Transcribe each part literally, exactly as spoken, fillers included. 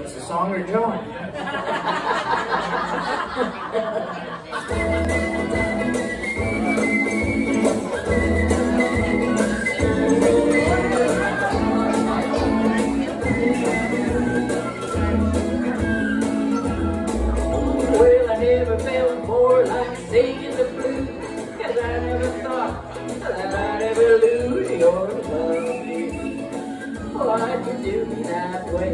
That's the song or join. Well, I never felt more like singing the blues, 'cause I never thought that I'd ever lose your love. Why'd you do me that way?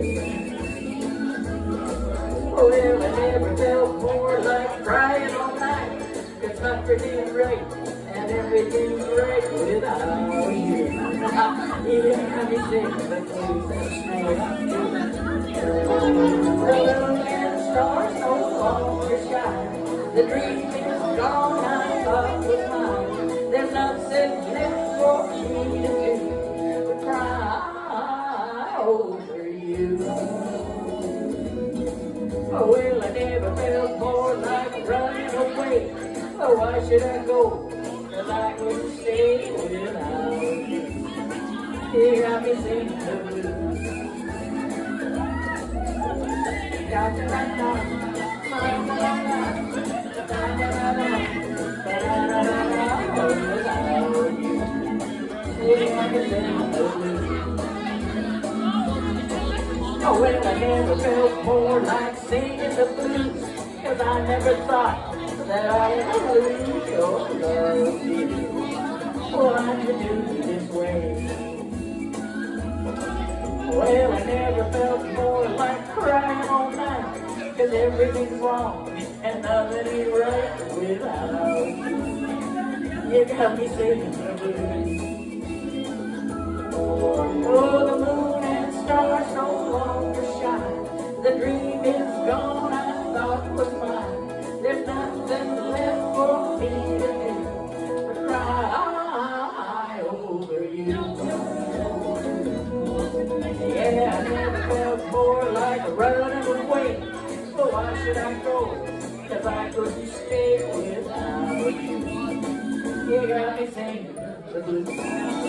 Well, I never felt more like crying all night, 'cause nothing's right and everything's right without you. Even when you sing the blues that straight up to the moon and stars no longer shine. The dream is gone, I thought was mine. There's nothing left for me to do but cry over you. Oh, well, I never felt more like running away. Oh, why should I go? 'Cause I couldn't stay without you. You got me singing the blues. Got me right now. Oh, well, I never felt more like singing the blues, 'cause I never thought that I'd ever lose your love. Why'd you do me this way? Well, I never felt more like crying all night, 'cause everything's wrong and nothing ain't right without you. You got me singing the blues. Oh, the moon and stars no longer shine. The dream is gone, I thought was mine. There's nothing left for me to do but cry over you. Yeah, I never felt more like running away. So why should I go? 'Cause I couldn't stay without you. You got me singing the blues.